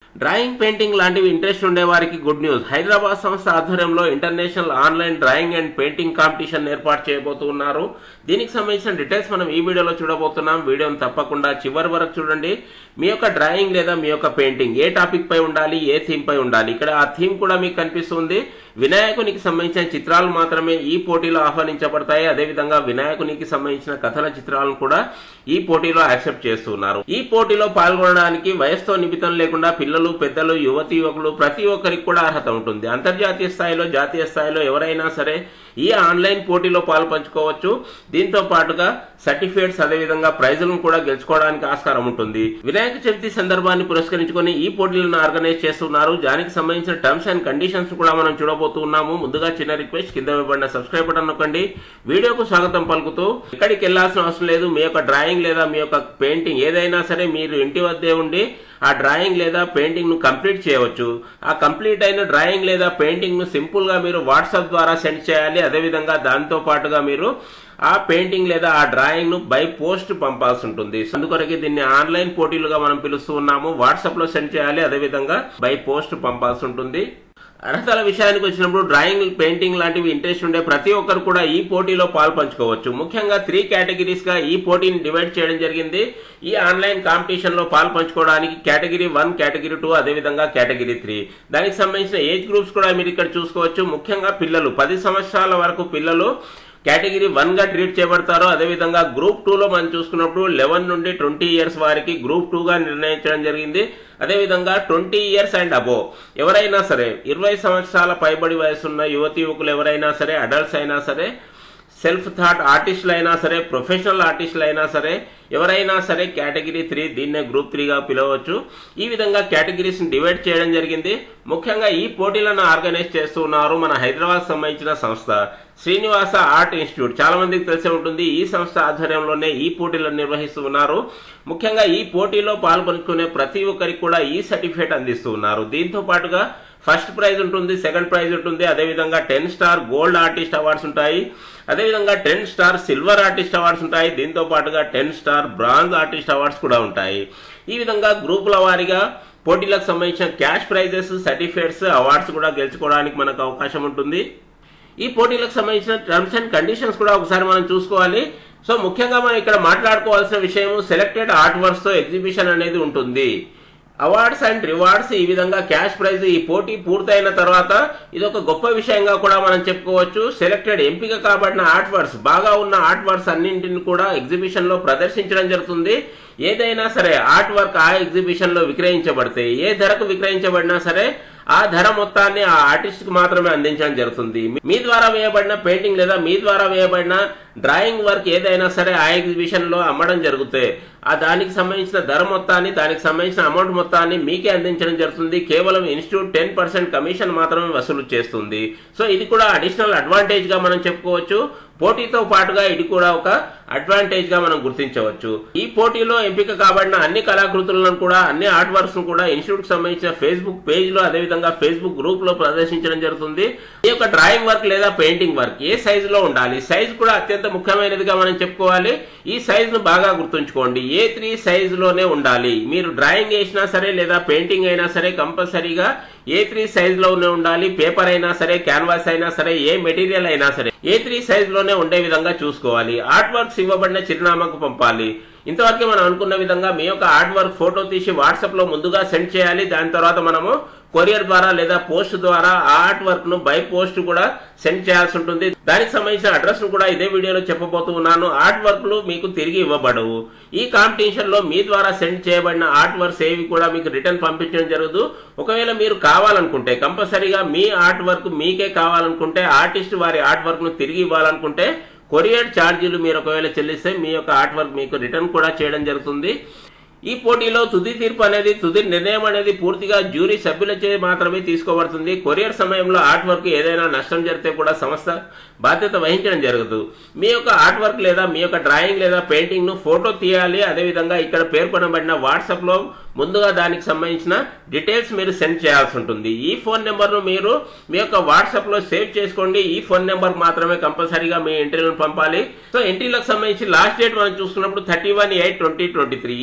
Drawing painting లాంటివి interest ఉండే వారికి గుడ్ న్యూస్. హైదరాబాద్ సంస్థ ఆధ్వర్యంలో international online drawing and painting competition ఏర్పాటు చేయబోతున్నారు. దీనికి సంబంధించిన డీటెయిల్స్ మనం ఈ వీడియోలో చూడబోతున్నాం. వీడియోను తప్పకుండా చివరి వరకు చూడండి. మీ యొక్క డ్రాయింగ్ లేదా మీ యొక్క పెయింటింగ్ ఏ టాపిక్ పై ఉండాలి, ఏ థీమ్ పై ఉండాలి, ఇక్కడ ఆ థీమ్ కూడా మీకు కనిపిస్తుంది. వినాయకునికి సంబంధించిన చిత్రాలు మాత్రమే ఈ పోటీలో ఆహ్వానించబడతాయి. అదేవిధంగా వినాయకునికి సంబంధించిన కథల చిత్రాలను కూడా ఈ పోటీలో యాక్సెప్ట్ చేస్తున్నారు. ఈ పోటీలో పాల్గొనడానికి వయసుతో నిమిత్తం లేకుండా పిల్లలు, పెద్దలు, యువతి యువకులు ప్రతి ఒక్కరికి కూడా అర్హత ఉంటుంది. అంతర్జాతీయ స్థాయిలో, జాతీయ స్థాయిలో ఎవరైనా సరే ఈ ఆన్లైన్ పోటీలో పాల్పంచుకోవచ్చు. దీంతో పాటుగా సర్టిఫికేట్స్, అదేవిధంగా ప్రైజులను కూడా గెలుచుకోవడానికి ఆస్కారం ఉంటుంది. వినాయక చవితి సందర్భాన్ని పురస్కరించుకొని ఈ పోటీలను ఆర్గనైజ్ చేస్తున్నారు. దానికి సంబంధించిన టర్మ్స్ అండ్ కండిషన్స్ కూడా మనం చూడబోతున్నాము. ముందుగా చిన్న రిక్వెస్ట్, కింద ఇవ్వబడిన సబ్స్క్రైబ్ బటన్ నొక్కండి. వీడియోకు స్వాగతం పలుకుతూ ఎక్కడికి వెళ్లాల్సిన అవసరం లేదు. మీ యొక్క డ్రాయింగ్ లేదా మీ యొక్క పెయింటింగ్ ఏదైనా సరే మీరు ఇంటి వద్దే ఉండి ఆ డ్రాయింగ్ లేదా పెయింటింగ్ ను కంప్లీట్ చేయవచ్చు. ఆ కంప్లీట్ అయిన డ్రాయింగ్ లేదా పెయింటింగ్ ను సింపుల్ గా మీరు వాట్సాప్ ద్వారా సెండ్ చేయాలి. అదేవిధంగా దాంతో పాటుగా మీరు ఆ పెయింటింగ్ లేదా ఆ డ్రాయింగ్ ను బై పోస్ట్ పంపాల్సి ఉంటుంది. అందుకొరకే దీన్ని ఆన్లైన్ పోటీలుగా మనం పిలుస్తూ ఉన్నాము. వాట్సాప్ లో సెండ్ చేయాలి, అదేవిధంగా బై పోస్ట్ పంపాల్సి ఉంటుంది. అర్హతల విషయానికి వచ్చినప్పుడు డ్రాయింగ్, పెయింటింగ్ లాంటివి ఇంట్రెస్ట్ ఉండే ప్రతి ఒక్కరు కూడా ఈ పోటీలో పాల్పంచుకోవచ్చు. ముఖ్యంగా 3 కేటగిరీస్ గా ఈ పోటీని డివైడ్ చేయడం జరిగింది. ఈ ఆన్లైన్ కాంపిటీషన్ లో పాల్పంచుకోవడానికి కేటగిరీ 1, కేటగిరీ 2, అదేవిధంగా కేటగిరీ 3. దానికి సంబంధించిన ఏజ్ గ్రూప్స్ కూడా మీరు ఇక్కడ చూసుకోవచ్చు. ముఖ్యంగా పిల్లలు 10 సంవత్సరాల వరకు పిల్లలు కేటగిరీ 1 గా ట్రీట్ చేయబడతారు. అదేవిధంగా గ్రూప్ 2 లో మనం చూసుకున్నప్పుడు 11 నుండి 20 ఇయర్స్ వారికి గ్రూప్ 2 గా నిర్ణయించడం జరిగింది. అదేవిధంగా 20 ఇయర్స్ అండ్ అబోవ్ ఎవరైనా సరే, 20 సంవత్సరాల పైబడి వయసున్న యువతి యువకులు ఎవరైనా సరే, అడల్ట్స్ అయినా సరే, సెల్ఫ్ థాట్ ఆర్టిస్టులు అయినా సరే, ప్రొఫెషనల్ ఆర్టిస్టులు అయినా సరే, ఎవరైనా సరే కేటగిరీ 3, దీన్నే గ్రూప్ 3 గా పిలవచ్చు. ఈ విధంగా కేటగిరీస్ ని డివైడ్ చేయడం జరిగింది. ముఖ్యంగా ఈ పోటీలను ఆర్గనైజ్ చేస్తున్నారు మన హైదరాబాద్ సంబంధించిన సంస్థ శ్రీనివాస ఆర్ట్ ఇన్స్టిట్యూట్. చాలా మందికి తెలిసే ఉంటుంది. ఈ సంస్థ ఆధ్వర్యంలోనే ఈ పోటీలను నిర్వహిస్తూ ఉన్నారు. ముఖ్యంగా ఈ పోటీలో పాల్గొనుకునే ప్రతి ఒక్కరికి కూడా ఈ సర్టిఫికేట్ అందిస్తూ ఉన్నారు. దీంతో పాటుగా ఫస్ట్ ప్రైజ్ ఉంటుంది, సెకండ్ ప్రైజ్ ఉంటుంది, అదేవిధంగా 10 స్టార్ గోల్డ్ ఆర్టిస్ట్ అవార్డ్స్ ఉంటాయి, అదేవిధంగా 10 స్టార్ సిల్వర్ ఆర్టిస్ట్ అవార్డ్స్ ఉంటాయి. దీంతో పాటుగా 10 స్టార్ బ్రాంజ్ ఆర్టిస్ట్ అవార్డ్స్ కూడా ఉంటాయి. ఈ విధంగా గ్రూపుల వారీగా పోటీలకు సంబంధించిన క్యాష్ ప్రైజెస్, సర్టిఫికేట్స్, అవార్డ్స్ కూడా గెలుచుకోవడానికి మనకు అవకాశం ఉంటుంది. ఈ పోటీలకు సంబంధించిన టర్మ్స్ అండ్ కండిషన్స్ కూడా ఒకసారి మనం చూసుకోవాలి. సో ముఖ్యంగా మనం ఇక్కడ మాట్లాడుకోవాల్సిన విషయం, సెలెక్టెడ్ ఆర్ట్ వర్క్స్ తో ఎగ్జిబిషన్ అనేది ఉంటుంది. అవార్డ్స్ అండ్ రివార్డ్స్, ఈ విధంగా క్యాష్ ప్రైజ్ ఈ పోటీ పూర్తయిన తర్వాత ఇది ఒక గొప్ప విషయంగా కూడా మనం చెప్పుకోవచ్చు. సెలెక్టెడ్ ఎంపిక కాబడిన ఆర్ట్ వర్క్స్, బాగా ఉన్న ఆర్ట్ వర్క్స్ అన్నింటిని కూడా ఎగ్జిబిషన్ లో ప్రదర్శించడం జరుగుతుంది. ఏదైనా సరే ఆర్ట్ వర్క్ ఆ ఎగ్జిబిషన్ లో విక్రయించబడితే, ఏ ధరకు విక్రయించబడినా సరే ఆ ధర మొత్తాన్ని ఆ ఆర్టిస్ట్ కి మాత్రమే అందించడం జరుగుతుంది. మీ ద్వారా వేయబడిన పెయింటింగ్ లేదా మీ ద్వారా వేయబడిన డ్రాయింగ్ వర్క్ ఏదైనా సరే ఆ ఎగ్జిబిషన్ లో అమ్మడం జరుగుతే ఆ దానికి సంబంధించిన ధర మొత్తాన్ని, దానికి సంబంధించిన అమౌంట్ మొత్తాన్ని మీకే అందించడం జరుగుతుంది. కేవలం ఇన్స్టిట్యూట్ 10% కమిషన్ మాత్రమే వసూలు చేస్తుంది. సో ఇది కూడా అడిషనల్ అడ్వాంటేజ్ గా మనం చెప్పుకోవచ్చు. పోటీతో పాటుగా ఇది కూడా ఒక అడ్వాంటేజ్ గా మనం గుర్తించవచ్చు. ఈ పోటీలో ఎంపిక కాబడిన అన్ని కళాకృతులను కూడా, అన్ని ఆర్ట్ వర్క్స్ ను కూడా ఇన్స్టిట్యూట్ కి సంబంధించిన ఫేస్బుక్ పేజ్ లో, అదేవిధంగా ఫేస్బుక్ గ్రూప్ లో ప్రదర్శించడం జరుగుతుంది. ఈ యొక్క డ్రాయింగ్ వర్క్ లేదా పెయింటింగ్ వర్క్ ఏ సైజు లో ఉండాలి, సైజు కూడా అత్యంత ముఖ్యమైనదిగా మనం చెప్పుకోవాలి. ఈ సైజ్ ను బాగా గుర్తుంచుకోండి. A3 సైజ్ లోనే ఉండాలి. మీరు డ్రాయింగ్ వేసినా సరే లేదా పెయింటింగ్ అయినా సరే కంపల్సరీగా A3 సైజ్ లోనే ఉండాలి. పేపర్ అయినా సరే, క్యాన్వాస్ అయినా సరే, ఏ మెటీరియల్ అయినా సరే A3 సైజ్ లోనే ఉండే విధంగా చూసుకోవాలి. ఆర్ట్ వర్క్స్ ఇవ్వబడిన చిరునామాకు పంపాలి. ఇంతవరకు మనం అనుకున్న విధంగా మీ యొక్క ఆర్ట్ వర్క్ ఫోటో తీసి వాట్సాప్ లో ముందుగా సెండ్ చేయాలి. దాని తర్వాత మనము కొరియర్ ద్వారా లేదా పోస్ట్ ద్వారా ఆ ఆర్ట్ వర్క్ ను బై పోస్ట్ కూడా సెండ్ చేయాల్సి ఉంటుంది. దానికి సంబంధించిన అడ్రస్ ను కూడా ఇదే వీడియోలో చెప్పబోతూ ఉన్నాను. ఆర్ట్ వర్క్లు మీకు తిరిగి ఇవ్వబడవు. ఈ కాంపిటీషన్ లో మీ ద్వారా సెండ్ చేయబడిన ఆర్ట్ వర్క్స్ ఏవి కూడా మీకు రిటర్న్ పంపించడం జరగదు. ఒకవేళ మీరు కావాలనుకుంటే, కంపల్సరీగా మీ ఆర్ట్ వర్క్ మీకే కావాలనుకుంటే, ఆర్టిస్ట్ వారి ఆర్ట్ వర్క్ ను తిరిగి ఇవ్వాలనుకుంటే కొరియర్ ఛార్జీలు మీరు ఒకవేళ చెల్లిస్తే మీ యొక్క ఆర్ట్ వర్క్ మీకు రిటర్న్ కూడా చేయడం జరుగుతుంది. ఈ పోటీలో తుది తీర్పు అనేది, తుది నిర్ణయం అనేది పూర్తిగా జ్యూరీ సభ్యులచే మాత్రమే తీసుకోబడుతుంది. కొరియర్ సమయంలో ఆర్ట్ వర్క్ ఏదైనా నష్టం జరిగితే కూడా సంస్థ బాధ్యత వహించడం జరగదు. మీ యొక్క ఆర్ట్ వర్క్ లేదా మీ యొక్క డ్రాయింగ్ లేదా పెయింటింగ్ ను ఫోటో తీయాలి. అదేవిధంగా ఇక్కడ పేర్కొనబడిన వాట్సాప్ లో ముందుగా దానికి సంబంధించిన డీటెయిల్స్ మీరు సెండ్ చేయాల్సి ఉంటుంది. ఈ ఫోన్ నెంబర్ ను మీరు మీ యొక్క వాట్సాప్ లో సేవ్ చేసుకోండి. ఈ ఫోన్ నెంబర్ మాత్రమే కంపల్సరీగా మీ ఎంట్రీలను పంపాలి. సో ఎంట్రీలకు సంబంధించి లాస్ట్ డేట్ మనం చూసుకున్నప్పుడు 31/8/2023. ఈ తేదీ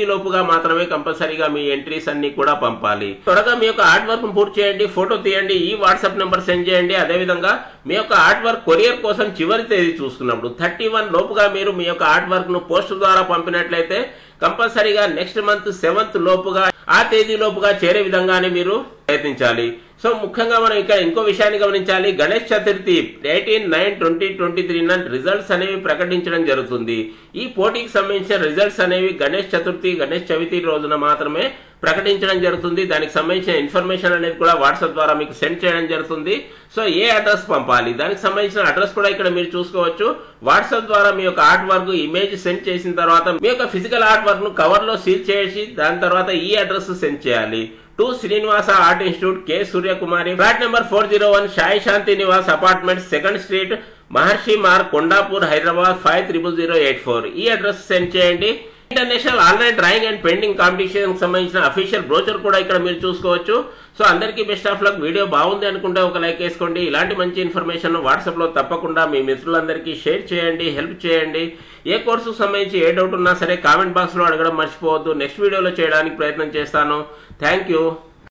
తేదీలోపుగా మాత్రమే కంపల్సరీగా మీ ఎంట్రీస్ అన్ని కూడా పంపాలి. త్వరగా మీ యొక్క ఆర్ట్ వర్క్ పూర్తి చేయండి, ఫోటో తీయండి, ఈ వాట్సాప్ నెంబర్ సెండ్ చేయండి. అదేవిధంగా మీ యొక్క ఆర్ట్ వర్క్ కొరియర్ కోసం చివరి తేదీ చూసుకున్నప్పుడు 31 లోపుగా మీరు మీ యొక్క ఆర్ట్ వర్క్ ను పోస్ట్ ద్వారా పంపినట్లయితే కంపల్సరీగా నెక్స్ట్ మంత్ 7th లోపుగా ఆ తేదీ లోపుగా చేరే విధంగానే మీరు ప్రయత్నించాలి. సో ముఖ్యంగా మనం ఇక్కడ ఇంకో విషయాన్ని గమనించాలి. గణేష్ చతుర్థి 18/9/2023 రిజల్ట్స్ అనేవి ప్రకటించడం జరుగుతుంది. ఈ పోటీకి సంబంధించిన రిజల్ట్స్ అనేవి గణేష్ చవితి రోజున మాత్రమే ప్రకటించడం జరుగుతుంది. దానికి సంబంధించిన ఇన్ఫర్మేషన్ అనేది కూడా వాట్సాప్ ద్వారా మీకు సెండ్ చేయడం జరుగుతుంది. సో ఏ అడ్రస్ పంపాలి, దానికి సంబంధించిన అడ్రస్ కూడా ఇక్కడ మీరు చూసుకోవచ్చు. వాట్సాప్ ద్వారా మీ యొక్క ఆర్ట్ వర్క్ ఇమేజ్ సెండ్ చేసిన తర్వాత మీ యొక్క ఫిజికల్ ఆర్ట్ వర్క్ ను కవర్ లో సీల్ చేసి దాని తర్వాత ఈ అడ్రస్ సెండ్ చేయాలి. To Srinivasa Art Institute, K. Surya Kumari, flat number 401, Shanthi Nivas Apartments, 2nd Street, Maharshi, Marg, Kondapur, Hyderabad 500084. ఈ అడ్రస్ సెండ్ చేయండి. International online drawing and painting competition సంబంధించిన అఫీషియల్ బ్రోచర్ కూడా ఇక్కడ మీరు చూసుకోవచ్చు. సో అందరికీ best of luck. Video బాగుంది అనుకుంటే ఒక లైక్ వేసుకోండి. ఇలాంటి మంచి ఇన్ఫర్మేషన్ వాట్సాప్ లో తప్పకుండా మీ మిత్రులందరికీ షేర్ చేయండి, హెల్ప్ చేయండి. ఏ కోర్సుకు సంబంధించి ఏ డౌట్ ఉన్నా సరే కామెంట్ బాక్స్ లో అడగడం మర్చిపోవద్దు. నెక్స్ట్ వీడియోలో చేయడానికి ప్రయత్నం చేస్తాను. Thank you.